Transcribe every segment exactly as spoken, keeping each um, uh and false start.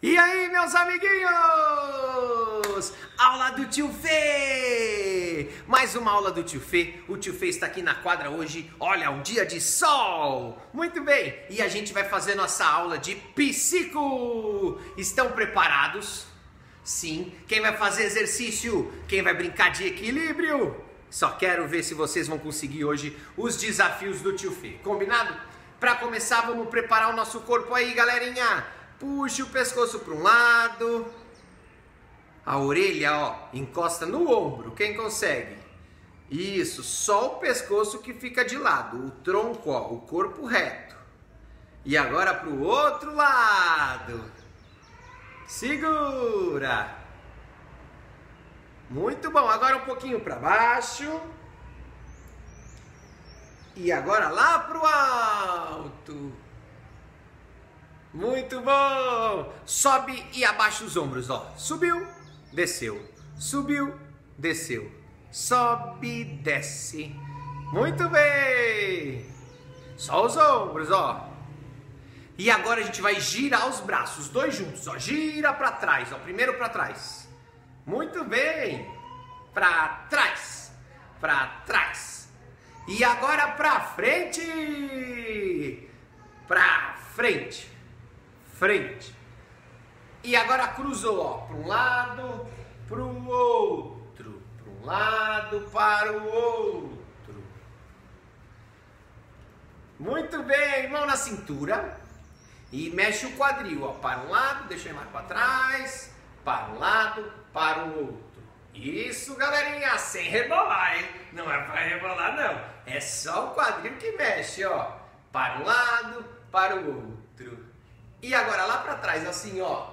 E aí, meus amiguinhos? Aula do Tio Fê! Mais uma aula do Tio Fê. O Tio Fê está aqui na quadra hoje. Olha, um dia de sol! Muito bem! E a gente vai fazer nossa aula de psico! Estão preparados? Sim. Quem vai fazer exercício? Quem vai brincar de equilíbrio? Só quero ver se vocês vão conseguir hoje os desafios do Tio Fê. Combinado? Para começar, vamos preparar o nosso corpo aí, galerinha! Puxe o pescoço para um lado. A orelha, ó, encosta no ombro. Quem consegue? Isso, só o pescoço que fica de lado. O tronco, ó, o corpo reto. E agora para o outro lado. Segura. Muito bom. Agora um pouquinho para baixo. E agora lá para o alto. Muito bom! Sobe e abaixa os ombros, ó. Subiu, desceu. Subiu, desceu. Sobe, desce. Muito bem! Só os ombros, ó. E agora a gente vai girar os braços, dois juntos, ó. Gira para trás, ó. Primeiro para trás. Muito bem! Para trás. Para trás. E agora para frente. Para frente. Frente. E agora cruzou, ó, para um lado, para o outro, para um lado, para o outro. Muito bem, mão na cintura e mexe o quadril, ó, para um lado, deixa eu ir mais para trás, para um lado, para o outro. Isso, galerinha, sem rebolar, hein? Não é para rebolar, não. É só o quadril que mexe, ó, para um lado, para o outro. E agora lá para trás, assim, ó.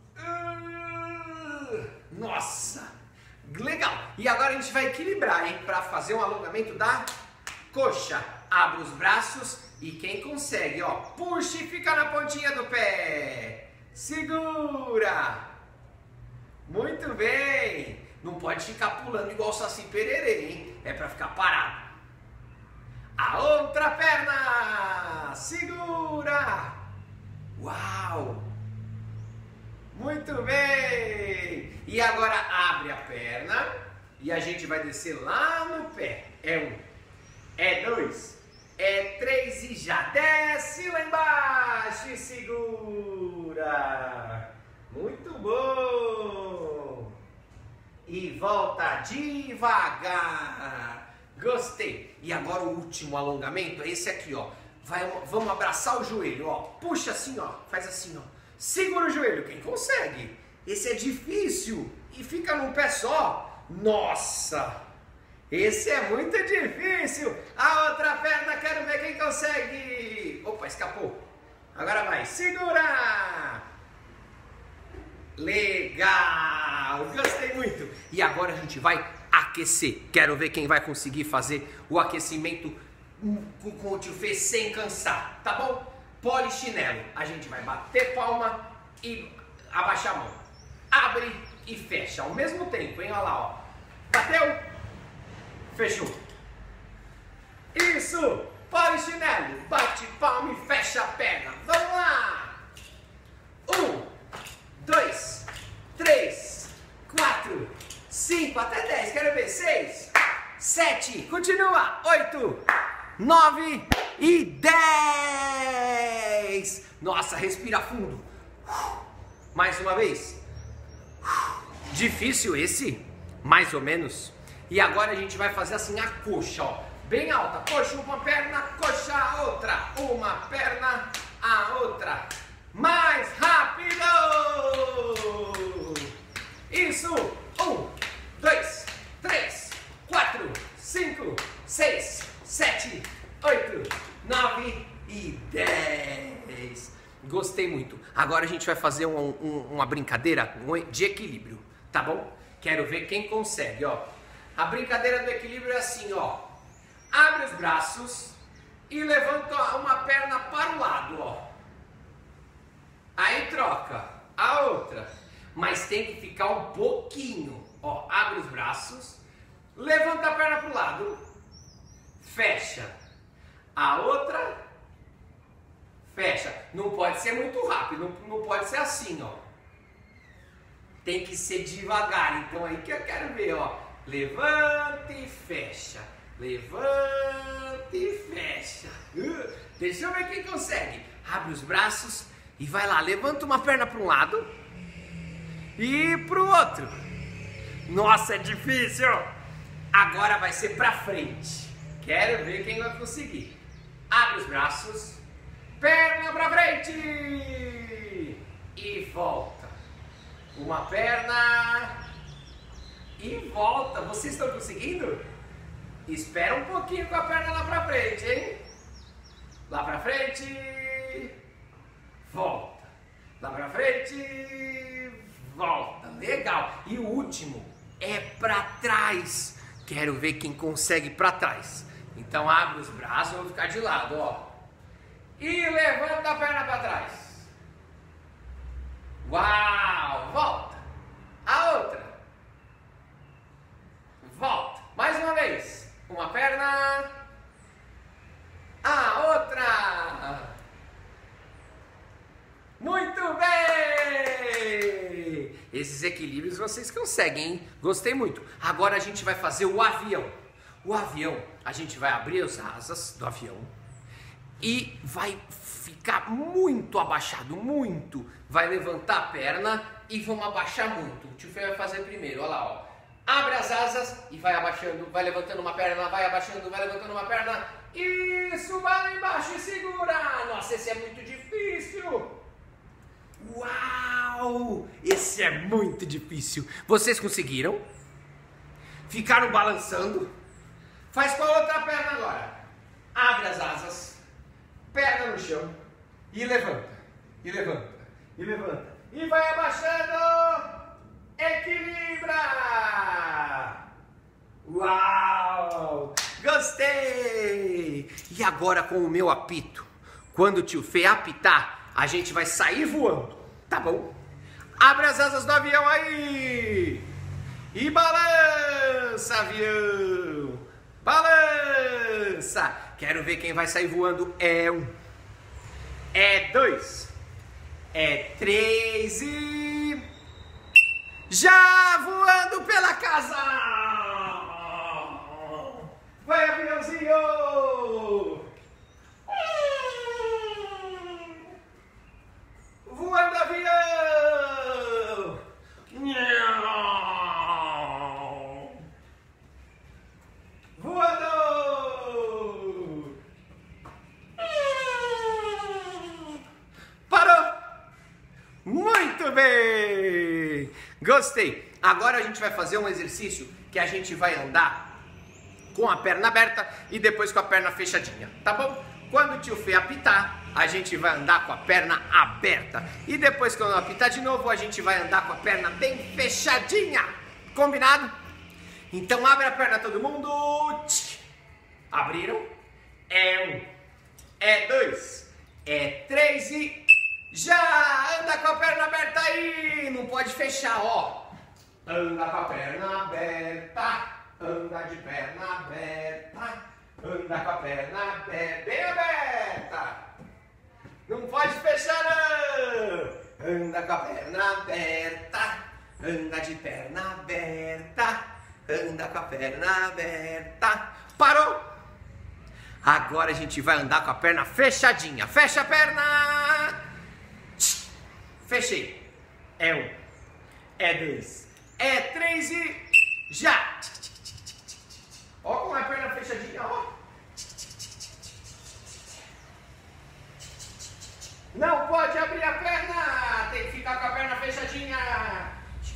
Nossa! Legal! E agora a gente vai equilibrar, hein? Para fazer um alongamento da coxa. Abre os braços e quem consegue, ó. Puxa e fica na pontinha do pé. Segura! Muito bem! Não pode ficar pulando igual o Saci Pererê, hein? É para ficar parado. A outra perna! Segura! Uau! Muito bem! E agora abre a perna e a gente vai descer lá no pé. É um, é dois, é três e já desce lá embaixo e segura! Muito bom! E volta devagar! Gostei! E agora o último alongamento é esse aqui, ó. Vai, vamos abraçar o joelho, ó. Puxa assim, ó. Faz assim, ó. Segura o joelho, quem consegue. Esse é difícil e fica num pé só. Nossa! Esse é muito difícil. A outra perna, quero ver quem consegue. Opa, escapou. Agora vai. Segura! Legal! Gostei muito. E agora a gente vai aquecer. Quero ver quem vai conseguir fazer o aquecimento com o Tio Fê sem cansar, tá bom? Polichinelo, a gente vai bater palma e abaixar a mão. Abre e fecha ao mesmo tempo, hein? Olha lá, ó. Bateu, fechou. Isso, polichinelo, bate palma e fecha a perna. Vamos lá! Um, dois, três, quatro, cinco, até dez, quero ver. Seis, sete, continua. Oito, nove e dez. Nossa, respira fundo. Mais uma vez. Difícil esse? Mais ou menos. E agora a gente vai fazer assim a coxa, ó. Bem alta. Coxa, uma perna, coxa, a outra. Uma perna, a outra. Mais rápido. Isso. Um, dois, três, quatro, cinco, seis, sete, oito, nove e dez. Gostei muito. Agora a gente vai fazer um, um, uma brincadeira de equilíbrio, tá bom? Quero ver quem consegue, ó. A brincadeira do equilíbrio é assim, ó. Abre os braços e levanta uma perna para o lado, ó. Aí troca a outra. Mas tem que ficar um pouquinho, ó. Abre os braços, levanta a perna para o lado, fecha. A outra, fecha. Não pode ser muito rápido, não, não pode ser assim, ó. tem que ser devagar. Então aí que eu quero ver, ó. Levanta e fecha. Levanta e fecha. Uh, deixa eu ver quem consegue. Abre os braços e vai lá. Levanta uma perna para um lado e para o outro. Nossa, é difícil. Agora vai ser para frente. Quero ver quem vai conseguir. Abre os braços. Perna para frente. E volta. Uma perna. E volta. Vocês estão conseguindo? Espera um pouquinho com a perna lá pra frente, hein? Lá pra frente. Volta. Lá pra frente. Volta. Legal. E o último é pra trás. Quero ver quem consegue pra trás. Então abre os braços, eu vou ficar de lado, ó. E levanta a perna pra trás. Uau! Volta. A outra. Volta. Mais uma vez. Uma perna. A outra. Muito bem! Esses equilíbrios vocês conseguem, hein? Gostei muito. Agora a gente vai fazer o avião. O avião, a gente vai abrir as asas do avião e vai ficar muito abaixado, muito. Vai levantar a perna e vamos abaixar muito. O tio Fê vai fazer primeiro, olha lá, ó. Abre as asas e vai abaixando, vai levantando uma perna, vai abaixando, vai levantando uma perna. Isso, vai lá embaixo e segura. Nossa, esse é muito difícil. Uau, esse é muito difícil. Vocês conseguiram? Ficaram balançando? Faz com a outra perna agora. Abre as asas, perna no chão e levanta, e levanta, e levanta. E vai abaixando. Equilibra! Uau! Gostei! E agora com o meu apito, quando o tio Fê apitar, a gente vai sair voando, tá bom? Abre as asas do avião aí! E balança, avião! Balança! Quero ver quem vai sair voando. É um, é dois, é três e... já voando pela casa! Vai, aviãozinho! Voando, avião! Voando! Parou! Muito bem! Gostei! Agora a gente vai fazer um exercício que a gente vai andar com a perna aberta e depois com a perna fechadinha, tá bom? Quando o tio Fê apitar, a gente vai andar com a perna aberta. E depois quando apitar de novo, a gente vai andar com a perna bem fechadinha. Combinado? Então abre a perna todo mundo. Abriram. É um, é dois, é três e... já anda com a perna aberta aí. Não pode fechar, ó. Anda com a perna aberta. Anda de perna aberta. Anda com a perna aberta. Bem aberta. Não pode fechar, não. Anda com a perna aberta. Anda de perna aberta. Anda com a perna aberta. Parou. Agora a gente vai andar com a perna fechadinha. Fecha a perna. Fechei. É um, é dois, é três e já. Ó com a perna fechadinha, ó. Não pode abrir a perna. Tem que ficar com a perna fechadinha.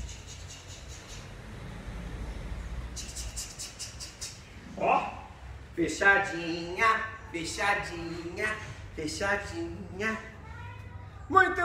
Ó. Fechadinha, fechadinha, fechadinha. Muito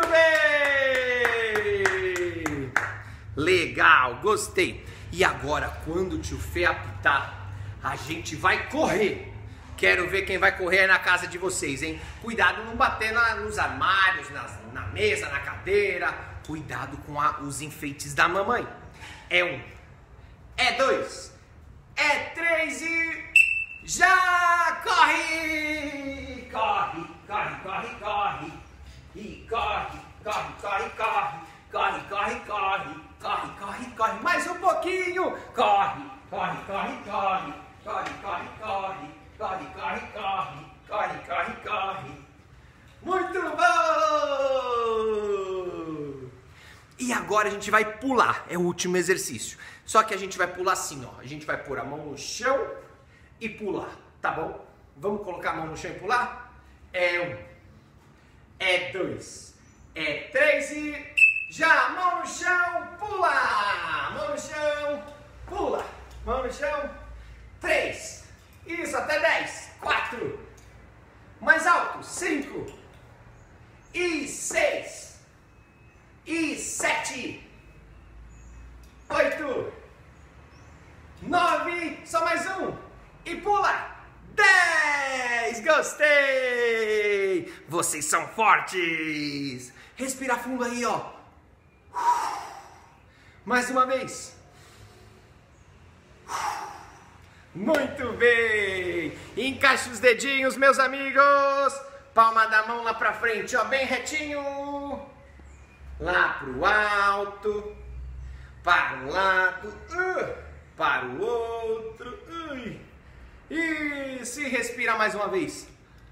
bem! Legal, gostei. E agora, quando o tio Fê apitar, a gente vai correr. Quero ver quem vai correr na casa de vocês, hein? Cuidado não bater na, nos armários, nas, na mesa, na cadeira. Cuidado com a, os enfeites da mamãe. É um, é dois, é três e... já! Corre! Corre, corre, corre, corre. E corre, corre, corre, corre. Corre, corre, corre. corre, corre, corre, mais um pouquinho, corre, corre, corre, corre, corre, corre, corre, corre, corre, corre, corre, corre, corre, muito bom! E agora a gente vai pular, é o último exercício, só que a gente vai pular assim, ó, a gente vai pôr a mão no chão e pular, tá bom? Vamos colocar a mão no chão e pular? É um, é dois, é três e... Já, mão no chão, pula! Mão no chão, pula! Mão no chão, três. Isso, até dez. Quatro. Mais alto, cinco. E seis. E sete. Oito. Nove. Só mais um. E pula. Dez. Gostei! Vocês são fortes! Respira fundo aí, ó. Mais uma vez. Muito bem. Encaixe os dedinhos, meus amigos. Palma da mão lá pra frente, ó, bem retinho. Lá pro alto. Para um lado. Uh, para o outro. Uh. Isso. E respira mais uma vez.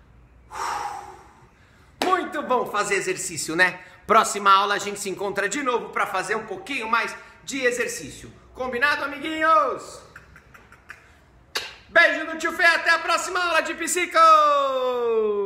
Muito bom fazer exercício, né? Próxima aula a gente se encontra de novo para fazer um pouquinho mais de exercício. Combinado, amiguinhos? Beijo do tio Fê, até a próxima aula de Psico!